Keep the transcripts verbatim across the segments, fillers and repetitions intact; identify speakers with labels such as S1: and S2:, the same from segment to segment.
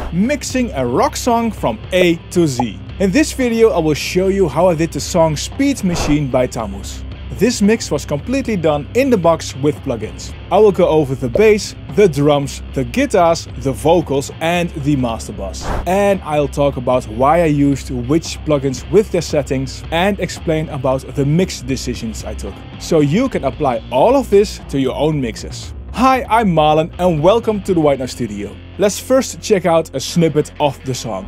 S1: mixing a rock song from A to Z. In this video I will show you how I did the song Speed Machine by Tammuz. This mix was completely done in the box with plugins. I will go over the bass, the drums, the guitars, the vocals and the master bass. And I'll talk about why I used which plugins with their settings and explain about the mix decisions I took. So you can apply all of this to your own mixes. Hi, I'm Marlon and welcome to the White Noise Studio. Let's first check out a snippet of the song.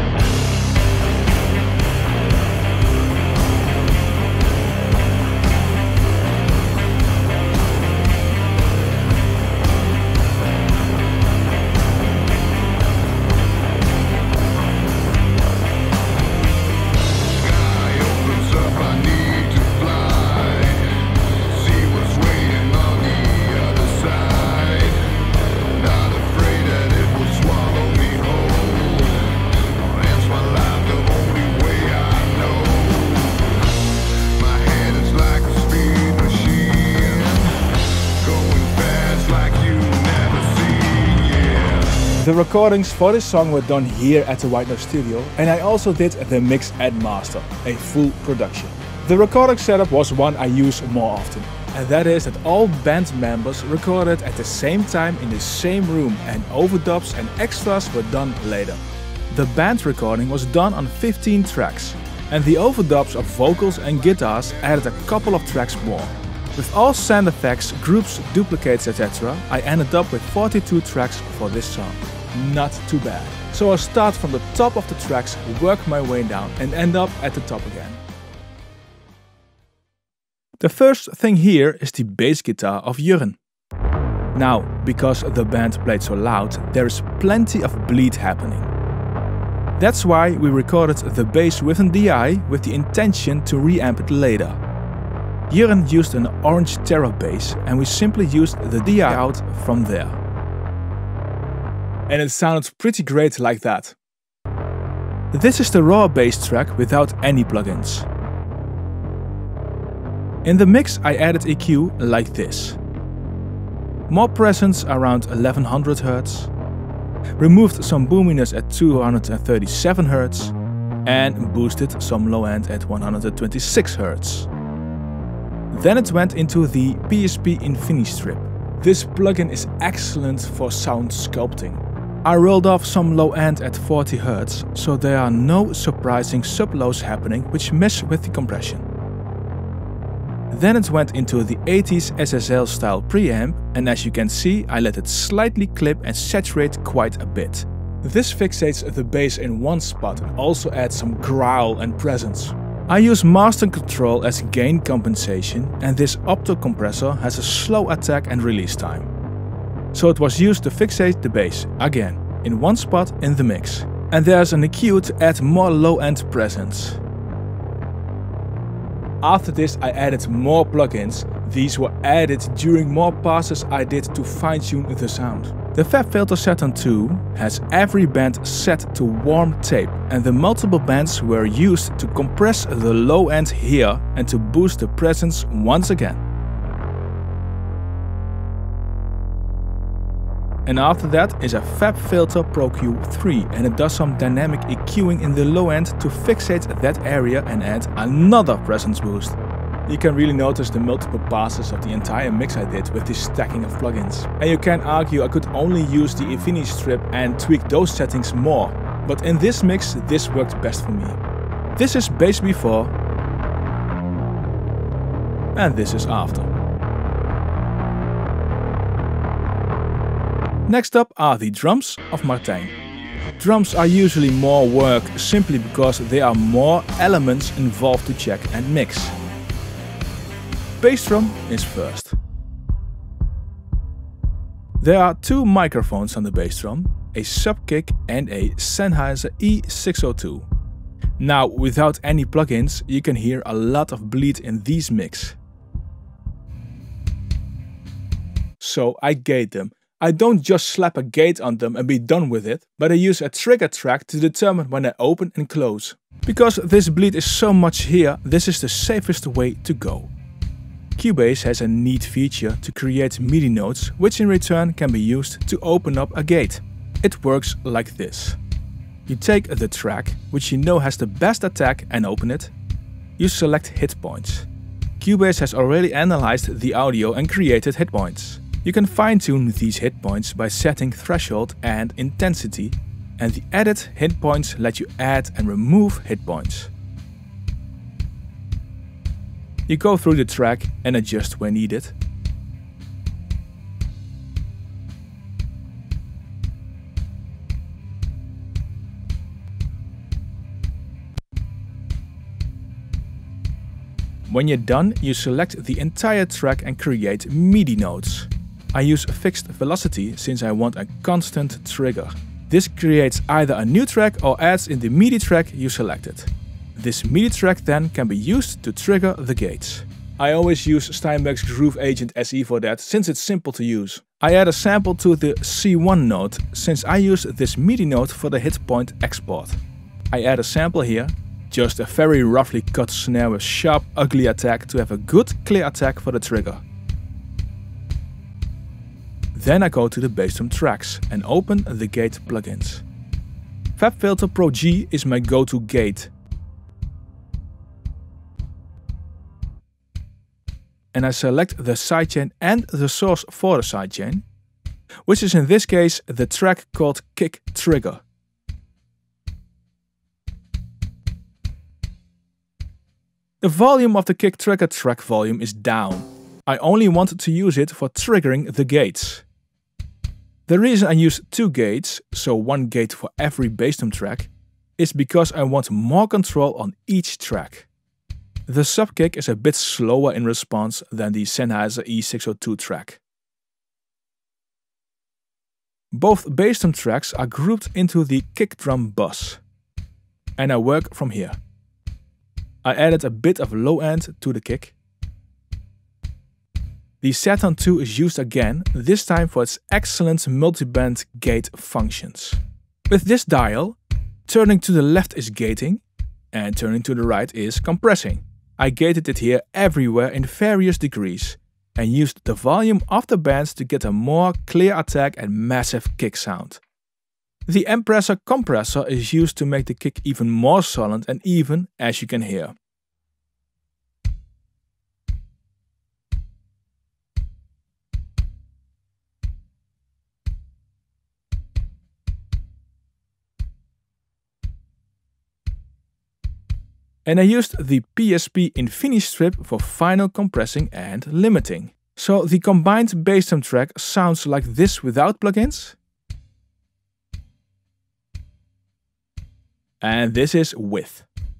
S1: The recordings for this song were done here at the White Noise Studio, and I also did the mix and master, a full production. The recording setup was one I use more often, and that is that all band members recorded at the same time in the same room and overdubs and extras were done later. The band recording was done on fifteen tracks, and the overdubs of vocals and guitars added a couple of tracks more. With all sound effects, groups, duplicates, et cetera, I ended up with forty-two tracks for this song. Not too bad. So I'll start from the top of the tracks, work my way down and end up at the top again. The first thing here is the bass guitar of Jurren. Now, because the band played so loud, there is plenty of bleed happening. That's why we recorded the bass with an D I with the intention to reamp it later. Jurren used an orange Terror bass and we simply used the D I out from there. And it sounds pretty great like that. This is the raw bass track without any plugins. In the mix I added E Q like this. More presence around eleven hundred hertz. Removed some boominess at two hundred thirty-seven hertz. And boosted some low end at one hundred twenty-six hertz. Then it went into the P S P Infinistrip. This plugin is excellent for sound sculpting. I rolled off some low end at forty hertz, so there are no surprising sub-lows happening which mess with the compression. Then it went into the eighties S S L style preamp, and as you can see I let it slightly clip and saturate quite a bit. This fixates the bass in one spot and also adds some growl and presence. I use master control as gain compensation, and this opto compressor has a slow attack and release time. So it was used to fixate the bass, again, in one spot in the mix. And there's an E Q to add more low-end presence. After this I added more plugins. These were added during more passes I did to fine-tune the sound. The FabFilter Saturn two has every band set to warm tape, and the multiple bands were used to compress the low end here and to boost the presence once again. And after that is a FabFilter Pro Q three, and it does some dynamic EQing in the low end to fixate that area and add another presence boost. You can really notice the multiple passes of the entire mix I did with this stacking of plugins. And you can argue I could only use the Infinistrip and tweak those settings more, but in this mix this worked best for me. This is bass before and this is after. Next up are the drums of Martijn. Drums are usually more work simply because there are more elements involved to check and mix. Bass drum is first. There are two microphones on the bass drum, a sub-kick and a Sennheiser E six oh two. Now, without any plugins, you can hear a lot of bleed in these mix. So I gate them. I don't just slap a gate on them and be done with it, but I use a trigger track to determine when I open and close. Because this bleed is so much here, this is the safest way to go. Cubase has a neat feature to create MIDI notes, which in return can be used to open up a gate. It works like this. You take the track, which you know has the best attack, and open it. You select hit points. Cubase has already analyzed the audio and created hit points. You can fine-tune these hit points by setting threshold and intensity, and the edit hit points let you add and remove hit points. You go through the track and adjust where needed. When you're done, you select the entire track and create MIDI notes. I use fixed velocity since I want a constant trigger. This creates either a new track or adds in the MIDI track you selected. This MIDI track then can be used to trigger the gates. I always use Steinberg's Groove Agent S E for that since it's simple to use. I add a sample to the C one note since I use this MIDI note for the hit point export. I add a sample here. Just a very roughly cut snare with sharp, ugly attack to have a good, clear attack for the trigger. Then I go to the Bassdrum tracks and open the gate plugins. FabFilter Pro G is my go-to gate. And I select the sidechain and the source for the sidechain, which is in this case the track called Kick Trigger. The volume of the Kick Trigger track volume is down. I only want to use it for triggering the gates. The reason I use two gates, so one gate for every Bassdrum track, is because I want more control on each track. The subkick is a bit slower in response than the Sennheiser E six oh two track. Both Bassdrum tracks are grouped into the kick drum bus, and I work from here. I added a bit of low end to the kick. The Saturn two is used again, this time for its excellent multiband gate functions. With this dial, turning to the left is gating, and turning to the right is compressing. I gated it here everywhere in various degrees, and used the volume of the bands to get a more clear attack and massive kick sound. The Empressor compressor is used to make the kick even more solid and even, as you can hear. And I used the P S P InfiniStrip for final compressing and limiting. So the combined Bassdrum track sounds like this without plugins. And this is with.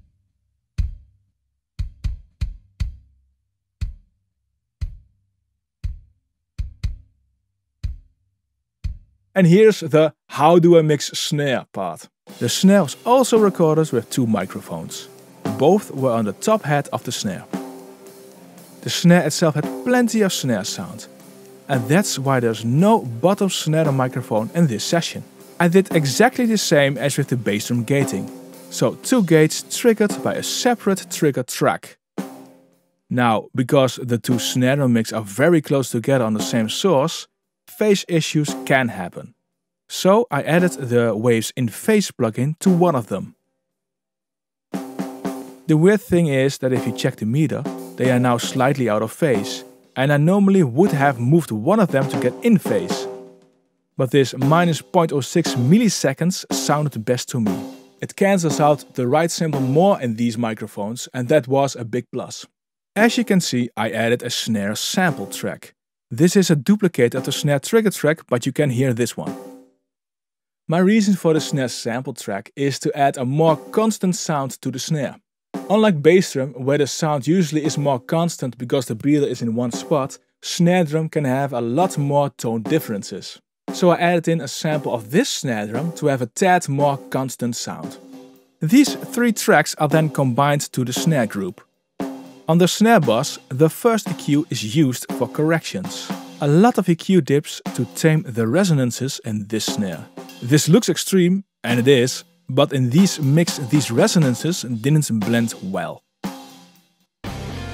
S1: And here's the how do I mix snare part. The snare was also recorded with two microphones. Both were on the top head of the snare. The snare itself had plenty of snare sound. And that's why there's no bottom snare microphone in this session. I did exactly the same as with the Bassdrum gating. So two gates triggered by a separate trigger track. Now, because the two snare drum mix are very close together on the same source, phase issues can happen. So I added the Waves in Phase plugin to one of them. The weird thing is that if you check the meter, they are now slightly out of phase, and I normally would have moved one of them to get in phase. But this minus zero point zero six milliseconds sounded best to me. It cancels out the right cymbal more in these microphones, and that was a big plus. As you can see, I added a snare sample track. This is a duplicate of the snare trigger track, but you can hear this one. My reason for the snare sample track is to add a more constant sound to the snare. Unlike Bassdrum, where the sound usually is more constant because the breather is in one spot, snare drum can have a lot more tone differences. So I added in a sample of this snare drum to have a tad more constant sound. These three tracks are then combined to the snare group. On the snare bus, the first E Q is used for corrections. A lot of E Q dips to tame the resonances in this snare. This looks extreme, and it is, but in these mix these resonances didn't blend well.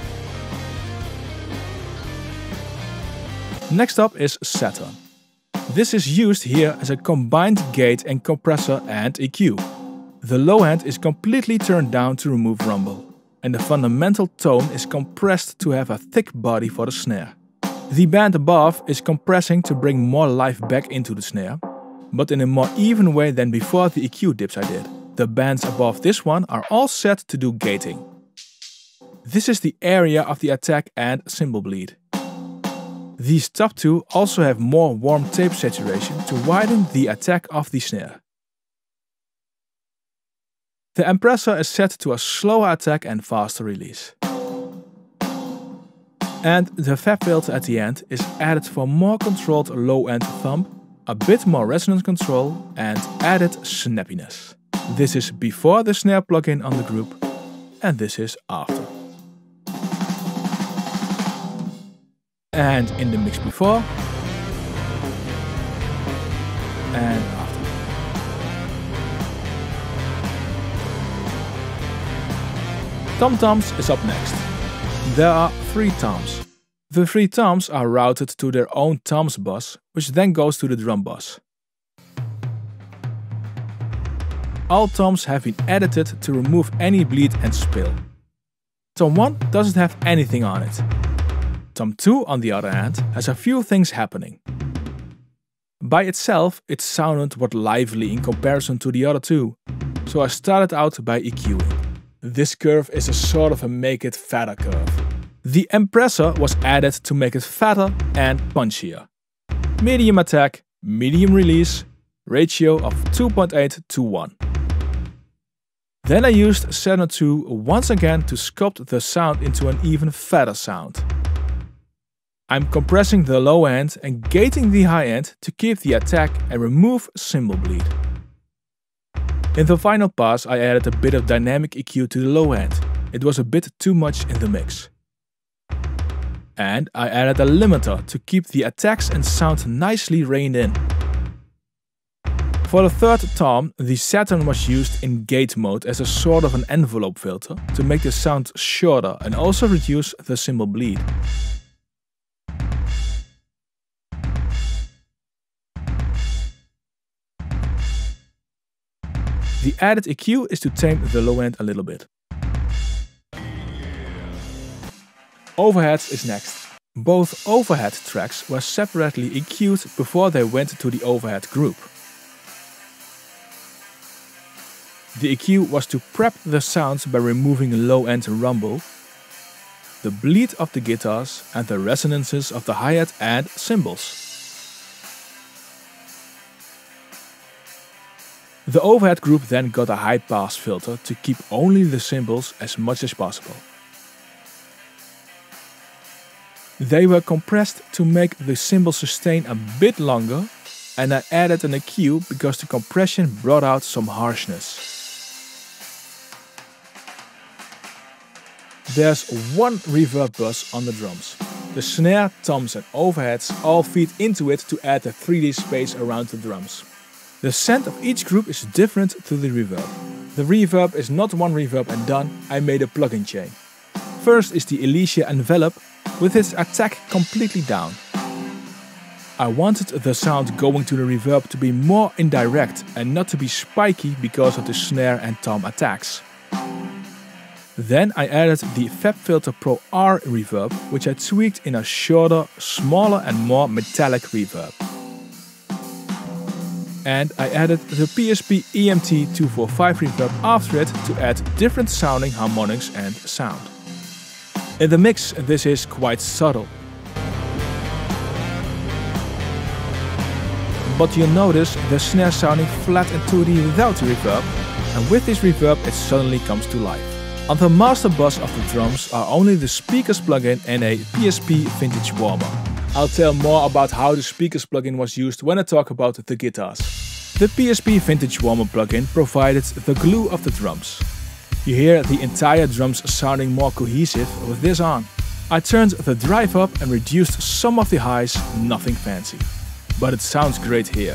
S1: Next up is Saturn. This is used here as a combined gate and compressor and E Q. The low end is completely turned down to remove rumble, and the fundamental tone is compressed to have a thick body for the snare. The band above is compressing to bring more life back into the snare, but in a more even way than before the E Q dips I did. The bands above this one are all set to do gating. This is the area of the attack and cymbal bleed. These top two also have more warm tape saturation to widen the attack of the snare. The Empressor is set to a slower attack and faster release. And the Fab filter at the end is added for more controlled low-end thump, a bit more resonance control and added snappiness. This is before the snare plugin on the group, and this is after. And in the mix before and after. Tom-toms is up next. There are three toms. The three toms are routed to their own toms bus, which then goes to the drum bus. All toms have been edited to remove any bleed and spill. Tom one doesn't have anything on it. Tom two, on the other hand, has a few things happening. By itself, it sounded what lively in comparison to the other two, so I started out by EQing. This curve is a sort of a make it fatter curve. The Empressor was added to make it fatter and punchier. Medium attack, medium release, ratio of two point eight to one. Then I used Saturn two once again to sculpt the sound into an even fatter sound. I'm compressing the low end and gating the high end to keep the attack and remove cymbal bleed. In the final pass I added a bit of dynamic E Q to the low end. It was a bit too much in the mix. And I added a limiter to keep the attacks and sound nicely reined in. For the third tom, the Saturn was used in gate mode as a sort of an envelope filter to make the sound shorter and also reduce the cymbal bleed. The added E Q is to tame the low end a little bit. Overheads is next. Both overhead tracks were separately E Q'd before they went to the overhead group. The E Q was to prep the sounds by removing low-end rumble, the bleed of the guitars and the resonances of the hi-hat and cymbals. The overhead group then got a high-pass filter to keep only the cymbals as much as possible. They were compressed to make the cymbal sustain a bit longer, and I added an E Q because the compression brought out some harshness. There's one reverb bus on the drums. The snare, toms and overheads all feed into it to add a three D space around the drums. The scent of each group is different to the reverb. The reverb is not one reverb and done, I made a plugin chain. First is the Elysia Envelop with its attack completely down. I wanted the sound going to the reverb to be more indirect and not to be spiky because of the snare and tom attacks. Then I added the FabFilter Pro R reverb, which I tweaked in a shorter, smaller and more metallic reverb. And I added the P S P E M T two forty-five reverb after it to add different sounding harmonics and sound. In the mix this is quite subtle. But you'll notice the snare sounding flat and two D without the reverb, and with this reverb it suddenly comes to life. On the master bus of the drums are only the speakers plugin and a P S P vintage warmer. I'll tell more about how the speakers plugin was used when I talk about the guitars. The P S P vintage warmer plugin provided the glue of the drums. You hear the entire drums sounding more cohesive with this on. I turned the drive up and reduced some of the highs, nothing fancy. But it sounds great here.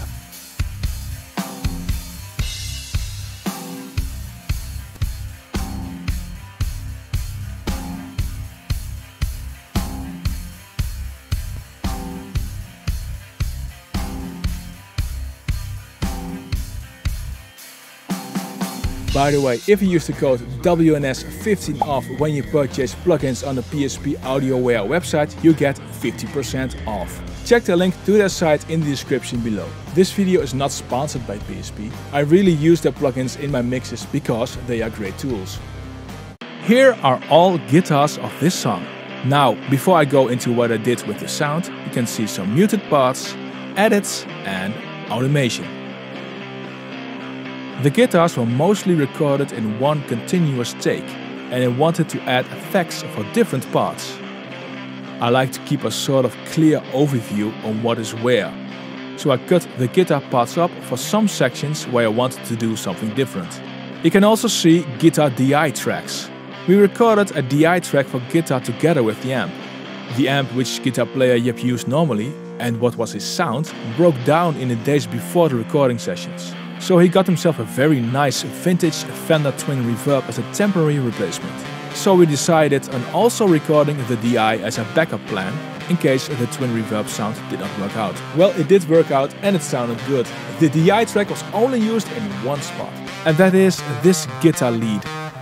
S1: By the way, if you use the code W N S fifteen off when you purchase plugins on the P S P AudioWare website, you get fifty percent off. Check the link to their site in the description below. This video is not sponsored by P S P. I really use their plugins in my mixes because they are great tools. Here are all guitars of this song. Now, before I go into what I did with the sound, you can see some muted parts, edits and automation. The guitars were mostly recorded in one continuous take, and I wanted to add effects for different parts. I like to keep a sort of clear overview on what is where, so I cut the guitar parts up for some sections where I wanted to do something different. You can also see guitar D I tracks. We recorded a D I track for guitar together with the amp. The amp which guitar player Jep used normally, and what was his sound, broke down in the days before the recording sessions. So he got himself a very nice vintage Fender Twin Reverb as a temporary replacement. So we decided on also recording the D I as a backup plan, in case the Twin Reverb sound did not work out. Well, it did work out and it sounded good. The D I track was only used in one spot, and that is this guitar lead.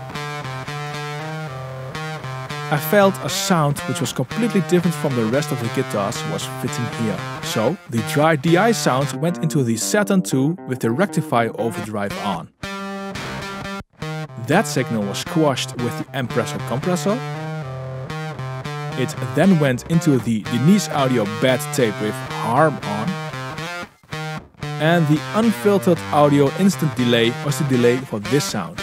S1: I felt a sound which was completely different from the rest of the guitars was fitting here. So the dry D I sound went into the Saturn two with the rectifier overdrive on. That signal was squashed with the Ampressor compressor. It then went into the Denise Audio bad tape with Harm on. And the unfiltered audio instant delay was the delay for this sound.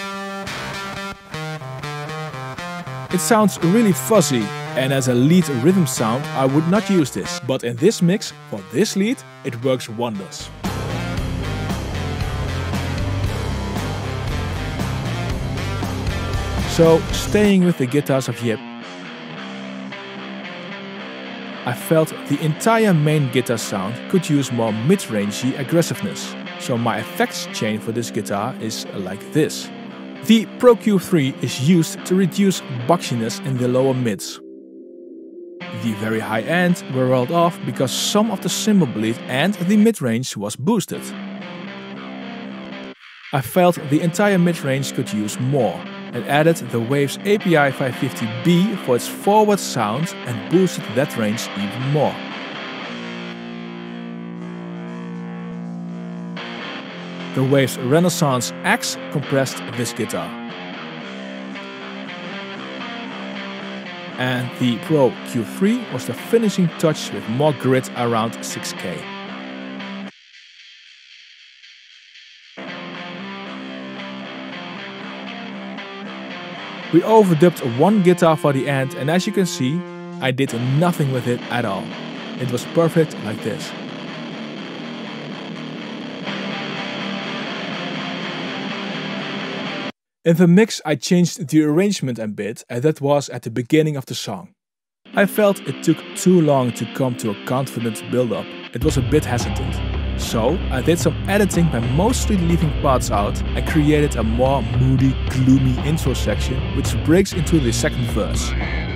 S1: It sounds really fuzzy, and as a lead rhythm sound I would not use this, but in this mix, for this lead, it works wonders. So, staying with the guitars of Jep, I felt the entire main guitar sound could use more mid-rangey aggressiveness, so my effects chain for this guitar is like this. The Pro Q three is used to reduce boxiness in the lower mids. The very high end were rolled off because some of the cymbal bleed and the mid-range was boosted. I felt the entire mid-range could use more and added the Waves A P I five fifty B for its forward sound and boosted that range even more. The Waves Renaissance X compressed this guitar. And the Pro Q three was the finishing touch with more grit around six K. We overdubbed one guitar for the end, and as you can see, I did nothing with it at all. It was perfect like this. In the mix I changed the arrangement a bit, and that was at the beginning of the song. I felt it took too long to come to a confident build-up. It was a bit hesitant. So I did some editing by mostly leaving parts out and created a more moody, gloomy intro section which breaks into the second verse.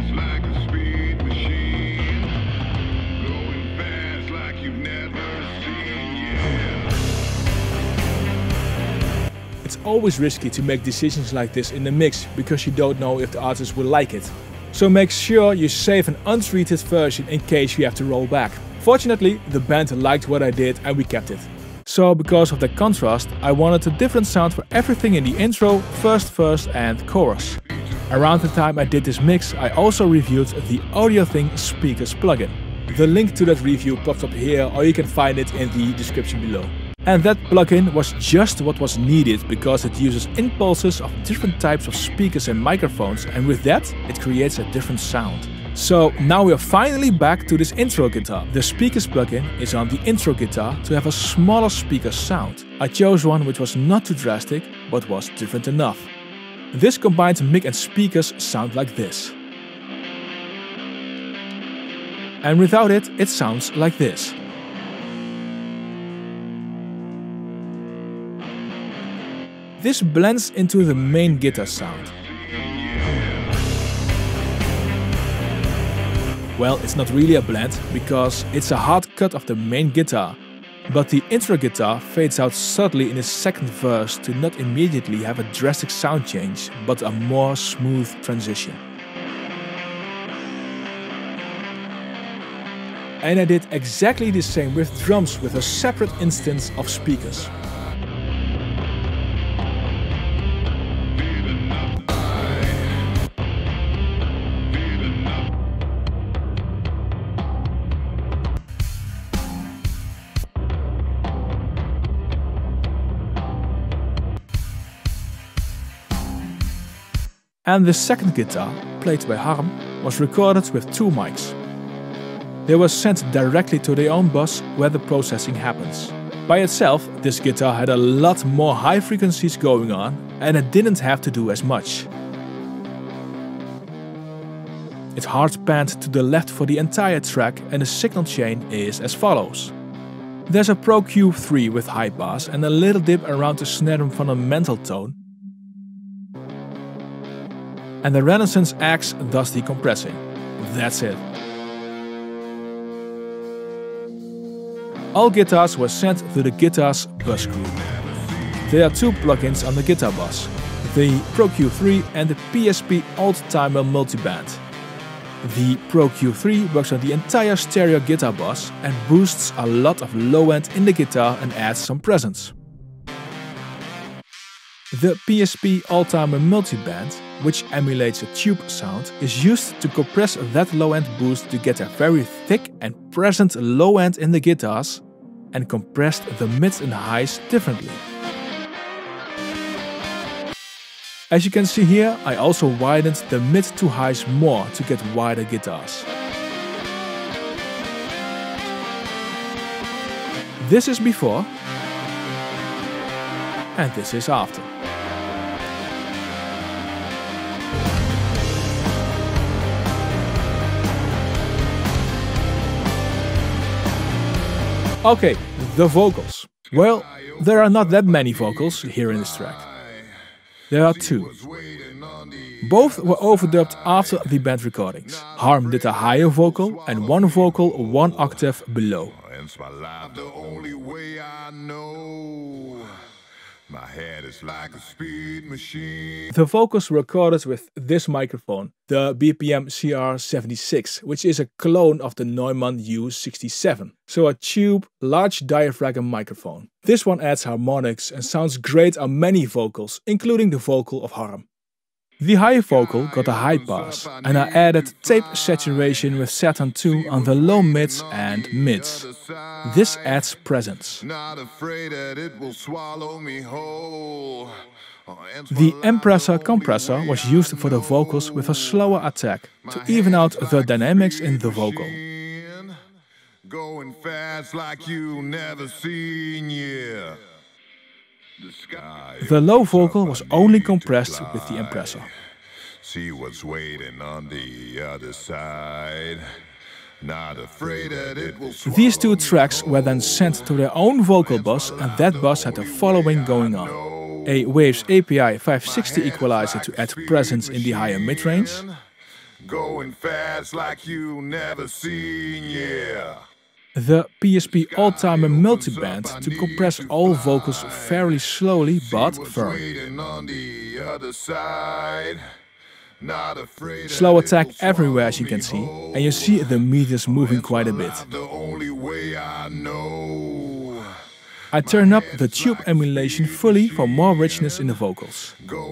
S1: It's always risky to make decisions like this in the mix because you don't know if the artist will like it. So make sure you save an untreated version in case you have to roll back. Fortunately, the band liked what I did and we kept it. So because of the contrast, I wanted a different sound for everything in the intro, first verse and chorus. Around the time I did this mix, I also reviewed the AudioThing Speakers plugin. The link to that review pops up here, or you can find it in the description below. And that plugin was just what was needed because it uses impulses of different types of speakers and microphones, and with that it creates a different sound. So now we are finally back to this intro guitar. The Speakers plugin is on the intro guitar to have a smaller speaker sound. I chose one which was not too drastic, but was different enough. This combined mic and speakers sound like this. And without it, it sounds like this. This blends into the main guitar sound. Well, it's not really a blend, because it's a hard cut of the main guitar. But the intro guitar fades out subtly in the second verse to not immediately have a drastic sound change, but a more smooth transition. And I did exactly the same with drums with a separate instance of speakers. And the second guitar, played by Harm, was recorded with two mics. They were sent directly to their own bus where the processing happens. By itself, this guitar had a lot more high frequencies going on and it didn't have to do as much. It hard panned to the left for the entire track and the signal chain is as follows. There's a Pro Q three with high pass and a little dip around the snare drum fundamental tone. And the Renaissance X does the compressing. That's it. All guitars were sent to the Guitars bus group. There are two plugins on the guitar bus, the Pro Q three and the P S P Oldtimer Multiband. The Pro Q three works on the entire stereo guitar bus and boosts a lot of low end in the guitar and adds some presence. The P S P Oldtimer Multiband, which emulates a tube sound, is used to compress that low-end boost to get a very thick and present low-end in the guitars and compressed the mids and highs differently. As you can see here, I also widened the mid to highs more to get wider guitars. This is before and this is after. Okay, the vocals. Well, there are not that many vocals here in this track. There are two. Both were overdubbed after the band recordings. Harm did a higher vocal and one vocal one octave below. My head is like a speed machine. The vocals were recorded with this microphone, the B P M C R seventy-six, which is a clone of the Neumann U sixty-seven. So a tube, large diaphragm microphone. This one adds harmonics and sounds great on many vocals, including the vocal of Harm. The high vocal got a high pass, and I added tape saturation with Saturn two on the low mids and mids. This adds presence. The Empressor compressor was used for the vocals with a slower attack, to even out the dynamics in the vocal. Going fast like you never seen yet. The low vocal was only compressed with the Empressor. See what's waiting on the other side. Not afraid that it will. These two tracks were then sent to their own vocal bus, and that bus had the following going on. A Waves A P I five sixty equalizer to add presence in the higher mid-range. Going fast like you never seen, yeah. The P S P Oldtimer Multiband to compress all vocals fairly slowly but firm. Slow attack everywhere as you can see, and you see the meters moving quite a bit. I turn up the tube emulation fully for more richness in the vocals.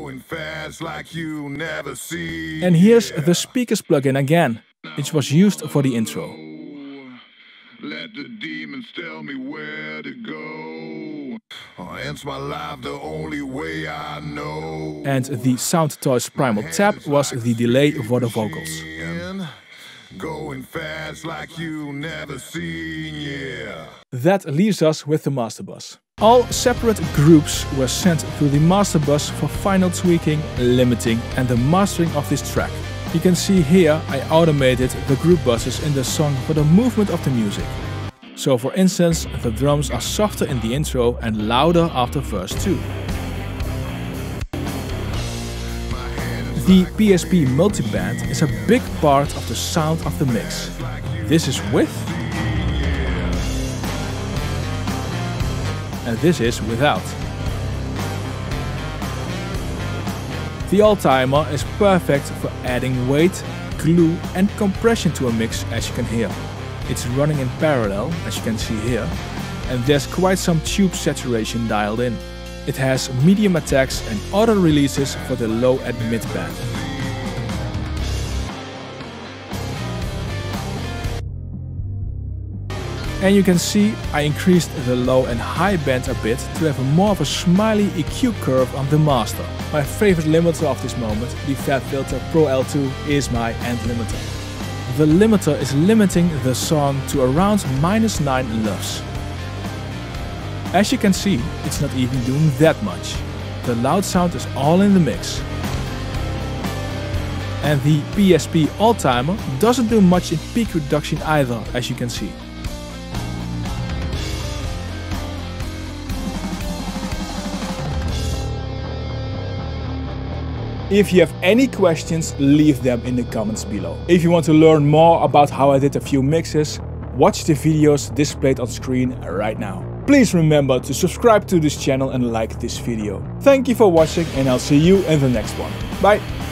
S1: And here's the speakers plugin again, which was used for the intro. Let the demons tell me where to go. Oh, it's my life the only way I know. And the Sound Toys Primal Tap was the delay for the vocals. Going fast like you never seen, yeah. That leaves us with the master bus. All separate groups were sent to the master bus for final tweaking, limiting and the mastering of this track. You can see here I automated the group buses in the song for the movement of the music. So for instance, the drums are softer in the intro and louder after verse two. The P S P Multiband is a big part of the sound of the mix. This is with and this is without. The Oldtimer is perfect for adding weight, glue and compression to a mix, as you can hear. It's running in parallel, as you can see here, and there's quite some tube saturation dialed in. It has medium attacks and auto releases for the low and mid band. And you can see I increased the low and high band a bit to have a more of a smiley E Q curve on the master. My favorite limiter of this moment, the FabFilter Pro L two, is my end limiter. The limiter is limiting the song to around minus nine L U F S. As you can see, it's not even doing that much. The loud sound is all in the mix. And the P S P Oldtimer doesn't do much in peak reduction either, as you can see. If you have any questions, leave them in the comments below. If you want to learn more about how I did a few mixes, watch the videos displayed on screen right now. Please remember to subscribe to this channel and like this video. Thank you for watching and I'll see you in the next one. Bye!